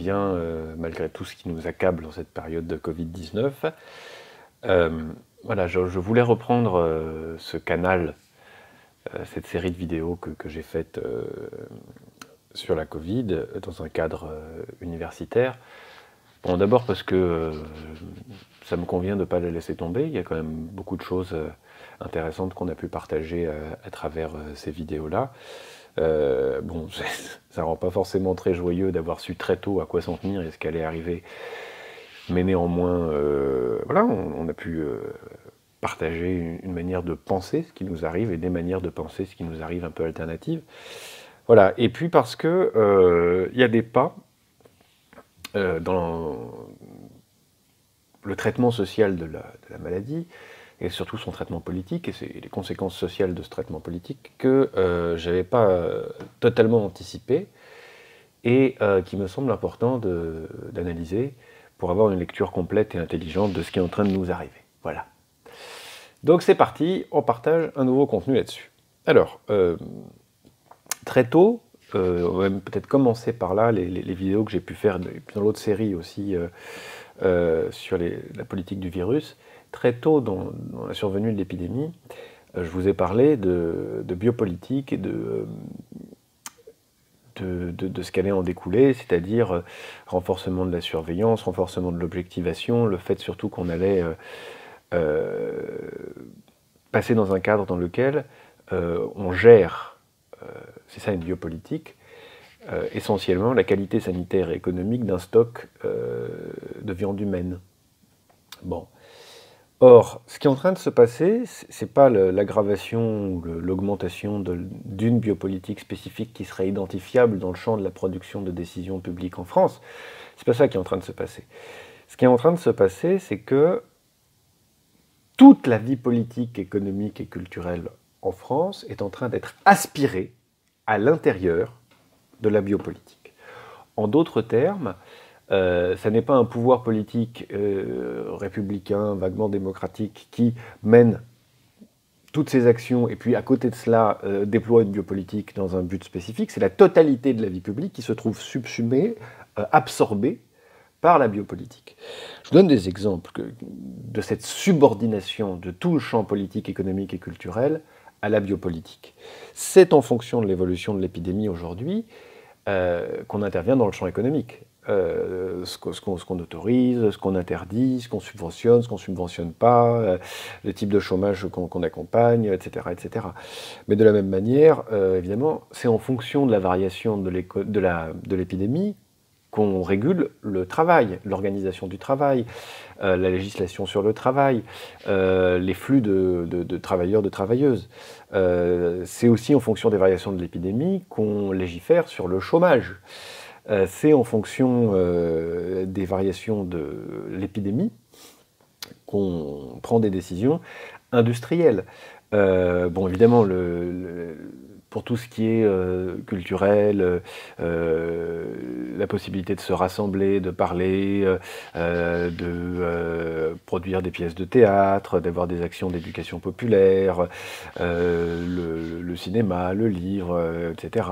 bien, malgré tout ce qui nous accable dans cette période de Covid-19. Voilà, je voulais reprendre ce canal, cette série de vidéos que j'ai faite sur la Covid, dans un cadre universitaire. Bon, d'abord parce que ça me convient de ne pas la laisser tomber. Il y a quand même beaucoup de choses intéressantes qu'on a pu partager à travers ces vidéos-là. Bon, ça rend pas forcément très joyeux d'avoir su très tôt à quoi s'en tenir et ce qui allait arriver. Mais néanmoins, voilà, on a pu partager une manière de penser ce qui nous arrive et des manières de penser ce qui nous arrive un peu alternatives. Voilà, et puis parce que y a des pas dans le traitement social de la maladie, et surtout son traitement politique, et les conséquences sociales de ce traitement politique, que je n'avais pas totalement anticipé, et qui me semble important d'analyser pour avoir une lecture complète et intelligente de ce qui est en train de nous arriver. Voilà. Donc c'est parti, on partage un nouveau contenu là-dessus. Alors, très tôt, on va peut-être commencer par là, les vidéos que j'ai pu faire dans l'autre série aussi sur la politique du virus. Très tôt dans la survenue de l'épidémie, je vous ai parlé de biopolitique et de ce qu'allait en découler, c'est-à-dire renforcement de la surveillance, renforcement de l'objectivation, le fait surtout qu'on allait passer dans un cadre dans lequel on gère, c'est ça une biopolitique, essentiellement la qualité sanitaire et économique d'un stock de viande humaine. Bon. Or, ce qui est en train de se passer, c'est pas l'aggravation ou l'augmentation d'une biopolitique spécifique qui serait identifiable dans le champ de la production de décisions publiques en France. C'est pas ça qui est en train de se passer. Ce qui est en train de se passer, c'est que toute la vie politique, économique et culturelle en France est en train d'être aspirée à l'intérieur de la biopolitique. En d'autres termes, ça n'est pas un pouvoir politique républicain, vaguement démocratique, qui mène toutes ses actions et puis à côté de cela déploie une biopolitique dans un but spécifique. C'est la totalité de la vie publique qui se trouve subsumée, absorbée par la biopolitique. Je vous donne des exemples de cette subordination de tout le champ politique, économique et culturel à la biopolitique. C'est en fonction de l'évolution de l'épidémie aujourd'hui qu'on intervient dans le champ économique. Ce qu'on autorise, ce qu'on interdit, ce qu'on subventionne, ce qu'on ne subventionne pas, le type de chômage qu'on accompagne, etc., etc. Mais de la même manière, évidemment, c'est en fonction de la variation de l'épidémie qu'on régule le travail, l'organisation du travail, la législation sur le travail, les flux de travailleurs, de travailleuses. C'est aussi en fonction des variations de l'épidémie qu'on légifère sur le chômage. C'est en fonction des variations de l'épidémie qu'on prend des décisions industrielles. Bon, évidemment, pour tout ce qui est culturel, la possibilité de se rassembler, de parler, de produire des pièces de théâtre, d'avoir des actions d'éducation populaire, le cinéma, le livre, etc.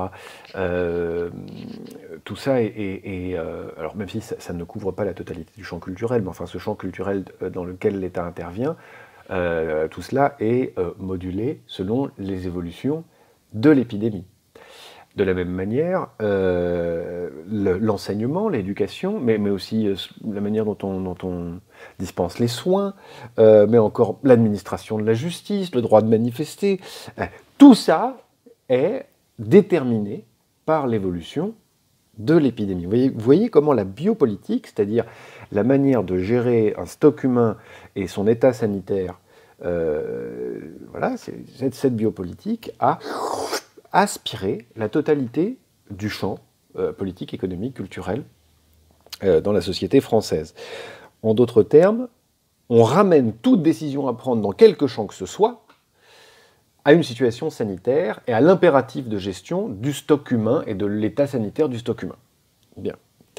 Tout ça alors même si ça ne couvre pas la totalité du champ culturel, mais enfin ce champ culturel dans lequel l'État intervient, tout cela est modulé selon les évolutions de l'épidémie. De la même manière, l'enseignement, l'éducation, mais aussi la manière dont on dispense les soins, mais encore l'administration de la justice, le droit de manifester, tout ça est déterminé par l'évolution de l'épidémie. Vous voyez comment la biopolitique, c'est-à-dire la manière de gérer un stock humain et son état sanitaire, voilà, cette biopolitique a aspiré la totalité du champ politique, économique, culturel dans la société française. En d'autres termes, on ramène toute décision à prendre dans quelque champ que ce soit à une situation sanitaire et à l'impératif de gestion du stock humain et de l'état sanitaire du stock humain. Bien.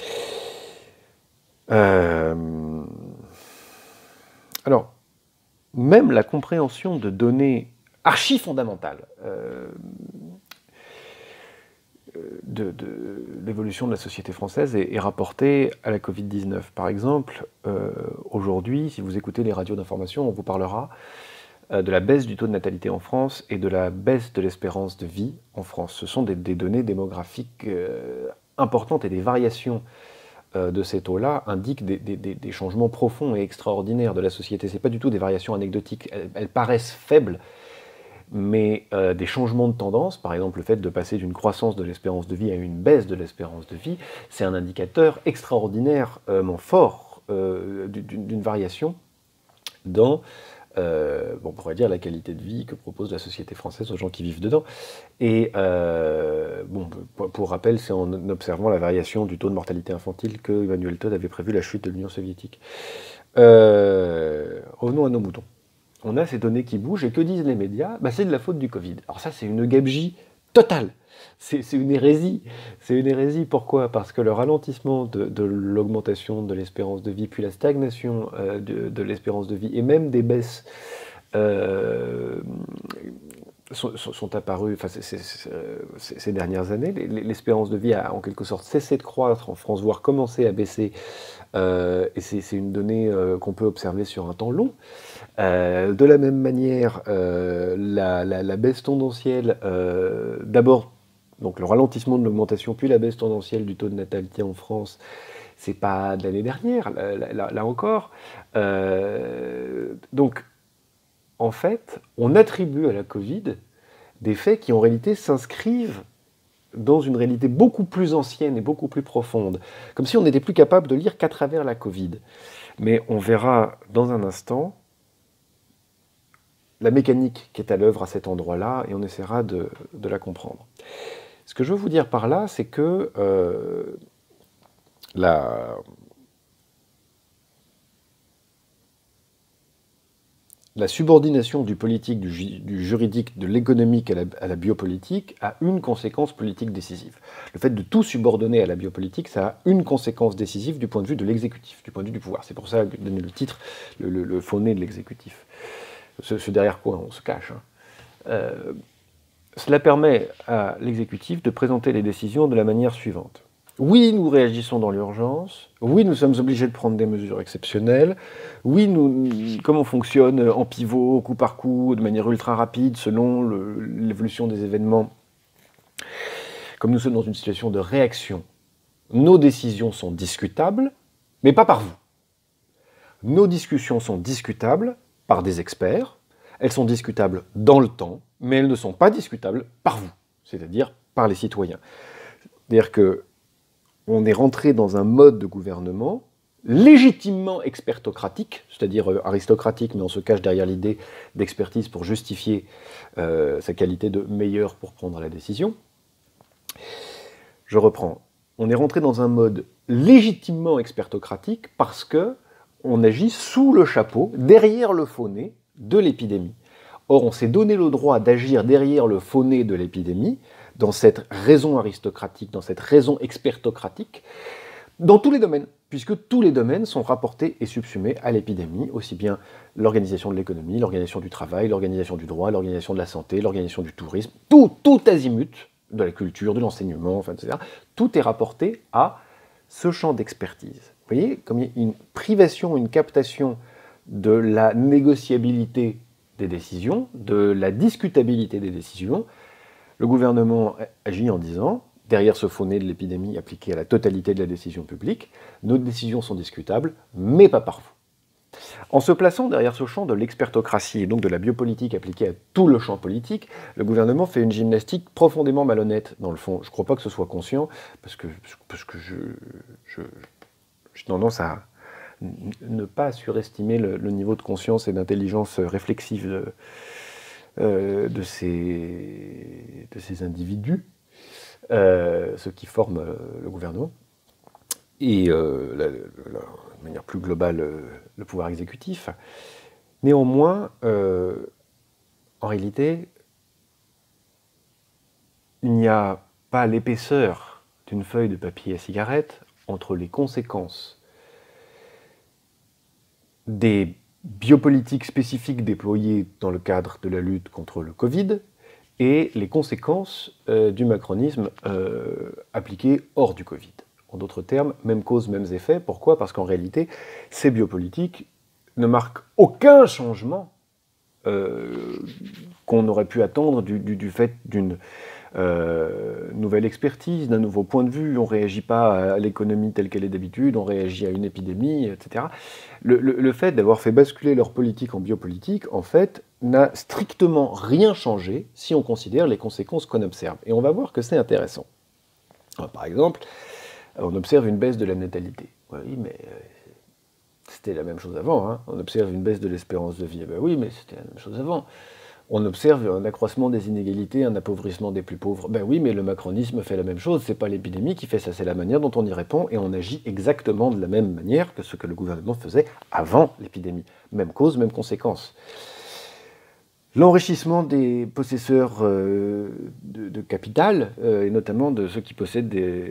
Alors, même la compréhension de données archi fondamentales, l'évolution de la société française est rapportée à la Covid-19. Par exemple, aujourd'hui, si vous écoutez les radios d'information, on vous parlera de la baisse du taux de natalité en France et de la baisse de l'espérance de vie en France. Ce sont des données démographiques importantes et des variations de ces taux-là indiquent des changements profonds et extraordinaires de la société. Ce n'est pas du tout des variations anecdotiques. Elles paraissent faibles, mais des changements de tendance, par exemple le fait de passer d'une croissance de l'espérance de vie à une baisse de l'espérance de vie, c'est un indicateur extraordinairement fort d'une variation dans on pourrait dire la qualité de vie que propose la société française aux gens qui vivent dedans. Et pour rappel, c'est en observant la variation du taux de mortalité infantile que Emmanuel Todd avait prévu la chute de l'Union soviétique. Revenons à nos moutons. On a ces données qui bougent, et que disent les médias? C'est de la faute du Covid. Alors ça, c'est une gabegie totale. C'est une hérésie. C'est une hérésie. Pourquoi? Parce que le ralentissement de l'augmentation de l'espérance de vie, puis la stagnation de l'espérance de vie, et même des baisses sont apparues ces dernières années. L'espérance de vie a en quelque sorte cessé de croître en France, voire commencé à baisser. Et c'est une donnée qu'on peut observer sur un temps long. De la même manière, la baisse tendancielle, d'abord, donc le ralentissement de l'augmentation, puis la baisse tendancielle du taux de natalité en France, c'est pas de l'année dernière, là encore. Donc, en fait, on attribue à la Covid des faits qui en réalité s'inscrivent dans une réalité beaucoup plus ancienne et beaucoup plus profonde, comme si on n'était plus capable de lire qu'à travers la Covid. Mais on verra dans un instant la mécanique qui est à l'œuvre à cet endroit-là, et on essaiera de la comprendre. Ce que je veux vous dire par là, c'est que la subordination du politique, du juridique, de l'économique à la biopolitique a une conséquence politique décisive. Le fait de tout subordonner à la biopolitique, ça a une conséquence décisive du point de vue de l'exécutif, du point de vue du pouvoir. C'est pour ça que j'ai donné le titre, le faux nez de l'exécutif. Ce derrière quoi on se cache. Cela permet à l'exécutif de présenter les décisions de la manière suivante. Oui, nous réagissons dans l'urgence. Oui, nous sommes obligés de prendre des mesures exceptionnelles. Oui, comme on fonctionne en pivot, coup par coup, de manière ultra rapide, selon l'évolution des événements, comme nous sommes dans une situation de réaction, nos décisions sont discutables, mais pas par vous. Nos discussions sont discutables par des experts. Elles sont discutables dans le temps, mais elles ne sont pas discutables par vous, c'est-à-dire par les citoyens. C'est-à-dire qu'on est rentré dans un mode de gouvernement légitimement expertocratique, c'est-à-dire aristocratique, mais on se cache derrière l'idée d'expertise pour justifier sa qualité de meilleur pour prendre la décision. Je reprends. On est rentré dans un mode légitimement expertocratique parce qu'on agit sous le chapeau, derrière le faux nez, de l'épidémie. Or, on s'est donné le droit d'agir derrière le faux nez de l'épidémie, dans cette raison aristocratique, dans cette raison expertocratique, dans tous les domaines, puisque tous les domaines sont rapportés et subsumés à l'épidémie, aussi bien l'organisation de l'économie, l'organisation du travail, l'organisation du droit, l'organisation de la santé, l'organisation du tourisme, tout azimut, de la culture, de l'enseignement, etc. Tout est rapporté à ce champ d'expertise. Vous voyez, comme il y a une privation, une captation de la négociabilité des décisions, de la discutabilité des décisions, le gouvernement agit en disant, derrière ce faux nez de l'épidémie appliqué à la totalité de la décision publique, nos décisions sont discutables, mais pas par vous. En se plaçant derrière ce champ de l'expertocratie et donc de la biopolitique appliquée à tout le champ politique, le gouvernement fait une gymnastique profondément malhonnête, dans le fond. Je ne crois pas que ce soit conscient, parce que j'ai tendance à ne pas surestimer le niveau de conscience et d'intelligence réflexive de ces individus, ceux qui forment le gouvernement, et de manière plus globale le pouvoir exécutif. Néanmoins, en réalité, il n'y a pas l'épaisseur d'une feuille de papier à cigarette entre les conséquences des biopolitiques spécifiques déployées dans le cadre de la lutte contre le Covid et les conséquences du macronisme appliqué hors du Covid. En d'autres termes, même cause, mêmes effets. Pourquoi? Parce qu'en réalité, ces biopolitiques ne marquent aucun changement qu'on aurait pu attendre du fait d'une nouvelle expertise, d'un nouveau point de vue. On ne réagit pas à l'économie telle qu'elle est d'habitude, on réagit à une épidémie, etc. Le fait d'avoir fait basculer leur politique en biopolitique, en fait, n'a strictement rien changé si on considère les conséquences qu'on observe. Et on va voir que c'est intéressant. Alors, par exemple, on observe une baisse de la natalité. Oui, mais c'était la même chose avant. Hein. On observe une baisse de l'espérance de vie. Eh ben oui, mais c'était la même chose avant. On observe un accroissement des inégalités, un appauvrissement des plus pauvres. Ben oui, mais le macronisme fait la même chose. C'est pas l'épidémie qui fait ça, c'est la manière dont on y répond, et on agit exactement de la même manière que ce que le gouvernement faisait avant l'épidémie. Même cause, même conséquence. L'enrichissement des possesseurs de capital, et notamment de ceux qui possèdent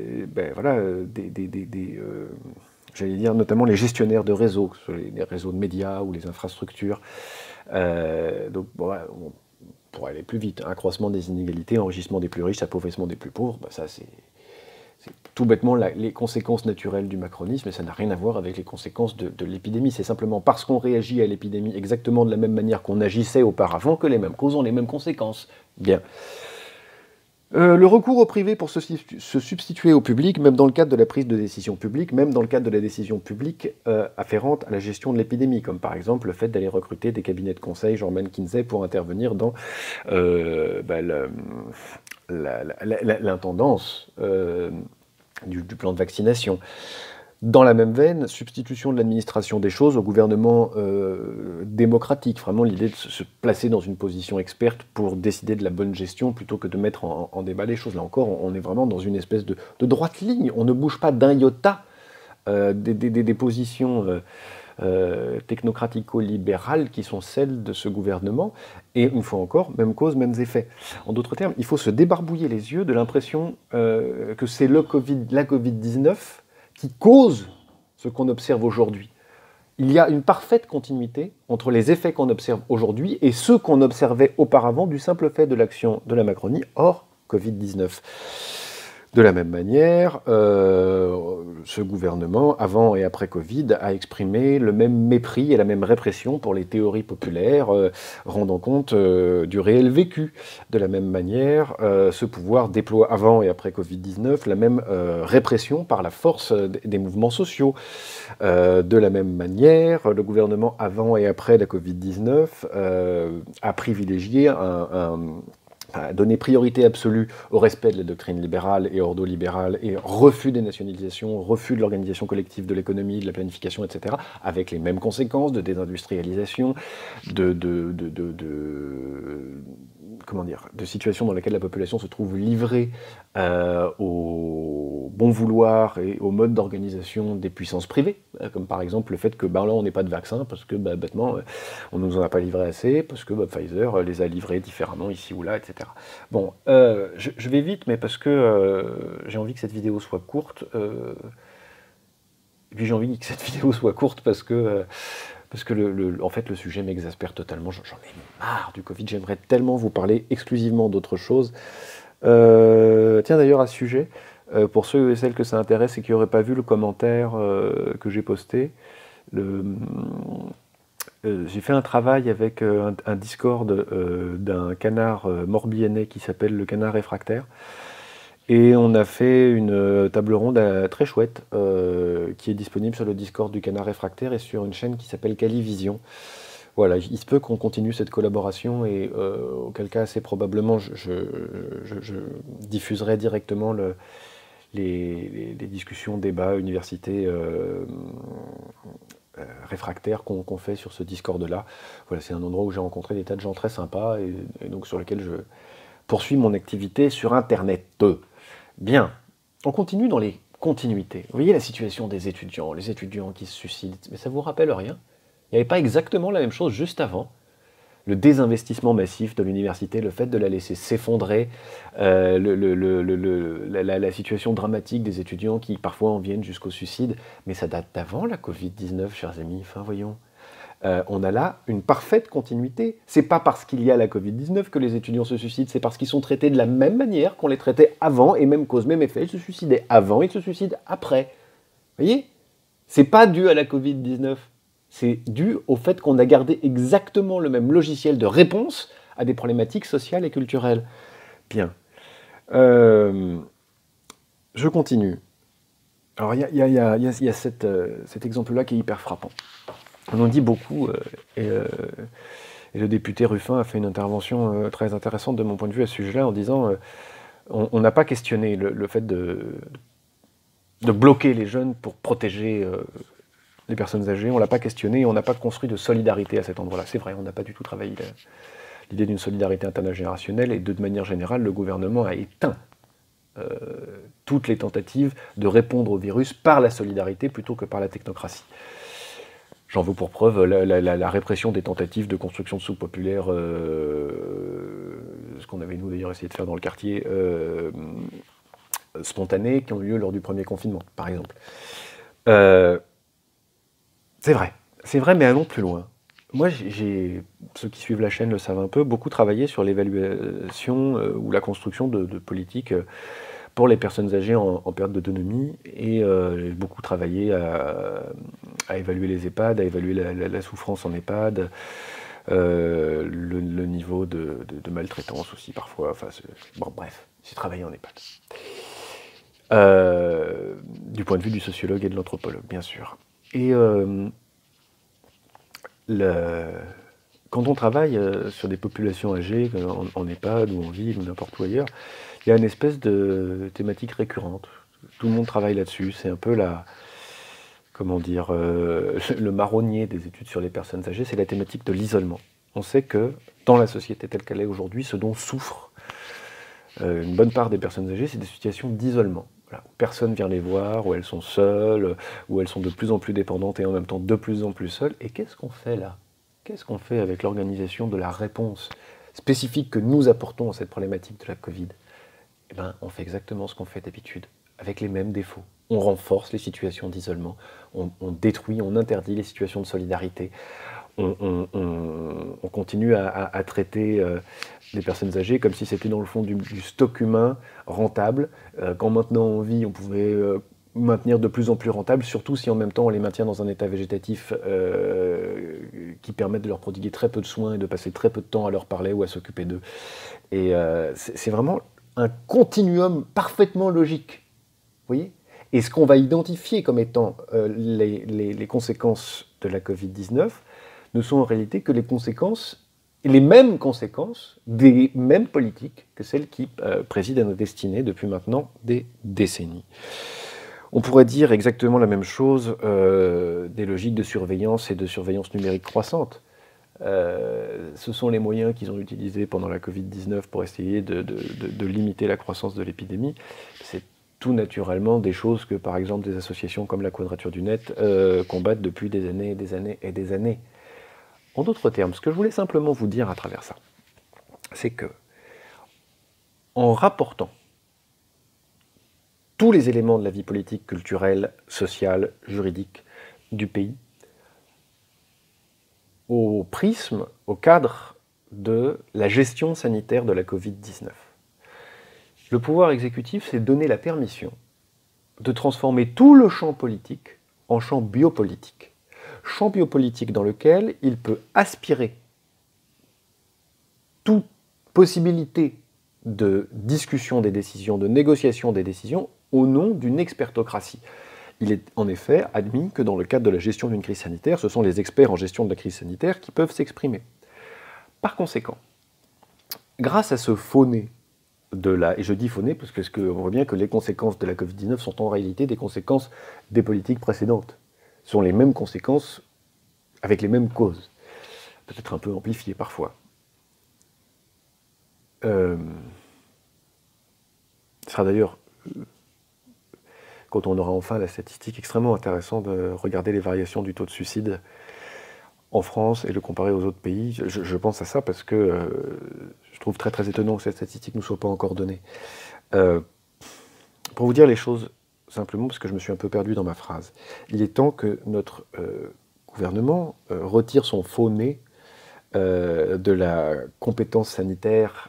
j'allais dire notamment les gestionnaires de réseaux, que ce soit les réseaux de médias ou les infrastructures. Donc, bon, pour aller plus vite, accroissement des inégalités, enrichissement des plus riches, appauvrissement des plus pauvres, ça c'est tout bêtement les conséquences naturelles du macronisme, et ça n'a rien à voir avec les conséquences de l'épidémie. C'est simplement parce qu'on réagit à l'épidémie exactement de la même manière qu'on agissait auparavant que les mêmes causes ont les mêmes conséquences. Bien. Le recours au privé pour se substituer au public, même dans le cadre de la prise de décision publique, même dans le cadre de la décision publique afférente à la gestion de l'épidémie, comme par exemple le fait d'aller recruter des cabinets de conseil genre McKinsey pour intervenir dans l'intendance du plan de vaccination. Dans la même veine, substitution de l'administration des choses au gouvernement démocratique, vraiment l'idée de se placer dans une position experte pour décider de la bonne gestion plutôt que de mettre en débat les choses. Là encore, on est vraiment dans une espèce de droite ligne, on ne bouge pas d'un iota des positions technocratico-libérales qui sont celles de ce gouvernement, et une fois encore, même cause, mêmes effets. En d'autres termes, il faut se débarbouiller les yeux de l'impression que c'est la Covid-19 qui cause ce qu'on observe aujourd'hui. Il y a une parfaite continuité entre les effets qu'on observe aujourd'hui et ceux qu'on observait auparavant du simple fait de l'action de la Macronie hors Covid-19. De la même manière, ce gouvernement, avant et après Covid, a exprimé le même mépris et la même répression pour les théories populaires, rendant compte du réel vécu. De la même manière, ce pouvoir déploie avant et après Covid-19 la même répression par la force des mouvements sociaux. De la même manière, le gouvernement, avant et après la Covid-19, a privilégié a donné priorité absolue au respect de la doctrine libérale et ordolibérale et refus des nationalisations, refus de l'organisation collective de l'économie, de la planification, etc., avec les mêmes conséquences de désindustrialisation, de situations dans lesquelles la population se trouve livrée au bon vouloir et au mode d'organisation des puissances privées, comme par exemple le fait que là on n'est pas de vaccin parce que bêtement on ne nous en a pas livré assez, parce que Pfizer les a livrés différemment ici ou là, etc. Bon, je vais vite, mais parce que j'ai envie que cette vidéo soit courte, et puis j'ai envie que cette vidéo soit courte parce que en fait, le sujet m'exaspère totalement. J'en ai marre du Covid. J'aimerais tellement vous parler exclusivement d'autre chose. Tiens, d'ailleurs, à ce sujet, pour ceux et celles que ça intéresse et qui n'auraient pas vu le commentaire que j'ai posté, j'ai fait un travail avec un Discord d'un canard morbihanais qui s'appelle le canard réfractaire. Et on a fait une table ronde très chouette qui est disponible sur le Discord du Canard Réfractaire et sur une chaîne qui s'appelle Calivision. Voilà, il se peut qu'on continue cette collaboration et auquel cas assez probablement je diffuserai directement les discussions, débats, universités réfractaires qu'on fait sur ce Discord-là. Voilà, c'est un endroit où j'ai rencontré des tas de gens très sympas et donc sur lequel je poursuis mon activité sur Internet. Bien, on continue dans les continuités. Vous voyez la situation des étudiants, les étudiants qui se suicident, mais ça vous rappelle rien? Il n'y avait pas exactement la même chose juste avant? Le désinvestissement massif de l'université, le fait de la laisser s'effondrer, la situation dramatique des étudiants qui parfois en viennent jusqu'au suicide, mais ça date d'avant la Covid-19, chers amis, enfin voyons. On a là une parfaite continuité. C'est pas parce qu'il y a la Covid-19 que les étudiants se suicident, c'est parce qu'ils sont traités de la même manière qu'on les traitait avant, et même cause, même effet. Ils se suicidaient avant, ils se suicident après. Vous voyez? C'est pas dû à la Covid-19. C'est dû au fait qu'on a gardé exactement le même logiciel de réponse à des problématiques sociales et culturelles. Bien. Je continue. Alors, il y a cet exemple-là qui est hyper frappant. On en dit beaucoup, et le député Ruffin a fait une intervention très intéressante de mon point de vue à ce sujet-là, en disant on n'a pas questionné le fait de bloquer les jeunes pour protéger les personnes âgées, on ne l'a pas questionné, et on n'a pas construit de solidarité à cet endroit-là. C'est vrai, on n'a pas du tout travaillé l'idée d'une solidarité intergénérationnelle, et de manière générale, le gouvernement a éteint toutes les tentatives de répondre au virus par la solidarité plutôt que par la technocratie. J'en veux pour preuve la répression des tentatives de construction de soupes populaires, ce qu'on avait nous d'ailleurs essayé de faire dans le quartier, spontanées, qui ont eu lieu lors du premier confinement, par exemple. C'est vrai, mais allons plus loin. Moi, ceux qui suivent la chaîne le savent un peu, beaucoup travaillé sur l'évaluation ou la construction de politiques pour les personnes âgées en période d'autonomie, et j'ai beaucoup travaillé à évaluer les EHPAD, à évaluer la souffrance en EHPAD, le niveau de maltraitance aussi parfois. Enfin, bon, bref, j'ai travaillé en EHPAD. Du point de vue du sociologue et de l'anthropologue, bien sûr. Et quand on travaille sur des populations âgées, en EHPAD ou en ville ou n'importe où ailleurs, il y a une espèce de thématique récurrente. Tout le monde travaille là-dessus. C'est un peu le marronnier des études sur les personnes âgées, c'est la thématique de l'isolement. On sait que dans la société telle qu'elle est aujourd'hui, ce dont souffrent une bonne part des personnes âgées, c'est des situations d'isolement. Voilà, où personne vient les voir, où elles sont seules, où elles sont de plus en plus dépendantes et en même temps de plus en plus seules. Et qu'est-ce qu'on fait là? Qu'est-ce qu'on fait avec l'organisation de la réponse spécifique que nous apportons à cette problématique de la Covid? Eh bien, on fait exactement ce qu'on fait d'habitude, avec les mêmes défauts. On renforce les situations d'isolement, on détruit, on interdit les situations de solidarité, on continue à traiter les personnes âgées comme si c'était dans le fond du stock humain rentable, qu'en maintenant en vie on pouvait maintenir de plus en plus rentable, surtout si en même temps on les maintient dans un état végétatif qui permet de leur prodiguer très peu de soins et de passer très peu de temps à leur parler ou à s'occuper d'eux. Et c'est vraiment un continuum parfaitement logique, vous voyez? Et ce qu'on va identifier comme étant les conséquences de la Covid-19 ne sont en réalité que les mêmes conséquences des mêmes politiques que celles qui président à nos destinées depuis maintenant des décennies. On pourrait dire exactement la même chose des logiques de surveillance et de surveillance numérique croissante. Ce sont les moyens qu'ils ont utilisés pendant la Covid-19 pour essayer de limiter la croissance de l'épidémie. C'est tout naturellement des choses que, par exemple, des associations comme la Quadrature du Net combattent depuis des années et des années et des années. En d'autres termes, ce que je voulais simplement vous dire à travers ça, c'est que, en rapportant tous les éléments de la vie politique, culturelle, sociale, juridique du pays, au prisme, au cadre de la gestion sanitaire de la Covid-19. Le pouvoir exécutif s'est donné la permission de transformer tout le champ politique en champ biopolitique. Champ biopolitique dans lequel il peut aspirer toute possibilité de discussion des décisions, de négociation des décisions, au nom d'une expertocratie. Il est en effet admis que dans le cadre de la gestion d'une crise sanitaire, ce sont les experts en gestion de la crise sanitaire qui peuvent s'exprimer. Par conséquent, grâce à ce faux nez et je dis faux nez parce qu'on voit bien que les conséquences de la Covid-19 sont en réalité des conséquences des politiques précédentes. Ce sont les mêmes conséquences avec les mêmes causes, peut-être un peu amplifiées parfois. Ce sera d'ailleurs, quand on aura enfin la statistique, extrêmement intéressant de regarder les variations du taux de suicide en France et le comparer aux autres pays. Je pense à ça parce que je trouve très très étonnant que cette statistique ne nous soit pas encore donnée. Pour vous dire les choses simplement, parce que je me suis un peu perdu dans ma phrase, il est temps que notre gouvernement retire son faux nez de la compétence sanitaire.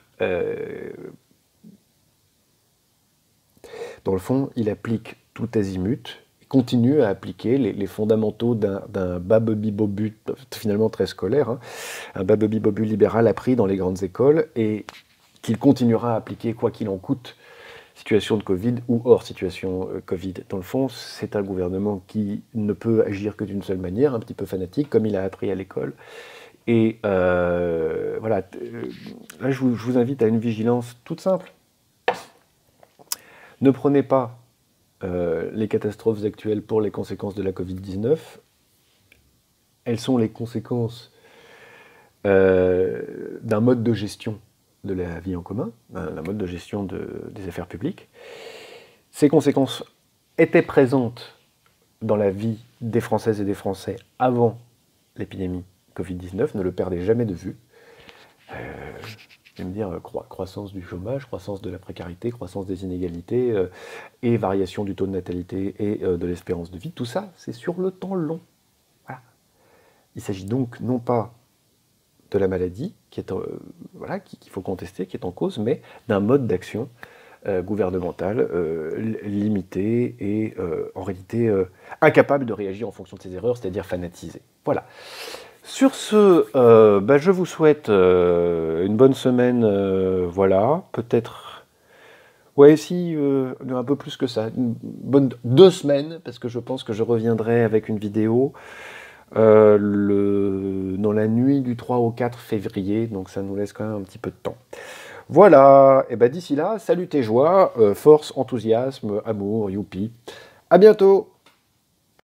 Dans le fond, il applique tout azimut, il continue à appliquer les fondamentaux d'un babubi-bobu finalement très scolaire, hein, un babubi-bobu libéral appris dans les grandes écoles, et qu'il continuera à appliquer quoi qu'il en coûte, situation de Covid ou hors situation Covid. Dans le fond, c'est un gouvernement qui ne peut agir que d'une seule manière, un petit peu fanatique, comme il a appris à l'école. Et voilà, là je vous invite à une vigilance toute simple. Ne prenez pas les catastrophes actuelles pour les conséquences de la Covid-19. Elles sont les conséquences d'un mode de gestion de la vie en commun, d'un mode de gestion des affaires publiques. Ces conséquences étaient présentes dans la vie des Françaises et des Français avant l'épidémie Covid-19, ne le perdez jamais de vue. Je vais me dire croissance du chômage, croissance de la précarité, croissance des inégalités et variation du taux de natalité et de l'espérance de vie. Tout ça, c'est sur le temps long. Voilà. Il s'agit donc non pas de la maladie qui est, voilà, qu'il faut contester, qui est en cause, mais d'un mode d'action gouvernemental limité et en réalité incapable de réagir en fonction de ses erreurs, c'est-à-dire fanatisé. Voilà. Sur ce, je vous souhaite une bonne semaine, voilà, peut-être, ouais, si, un peu plus que ça, une bonne 2 semaines, parce que je pense que je reviendrai avec une vidéo dans la nuit du 3 au 4 février, donc ça nous laisse quand même un petit peu de temps. Voilà, et d'ici là, salut tes joies, force, enthousiasme, amour, youpi, à bientôt.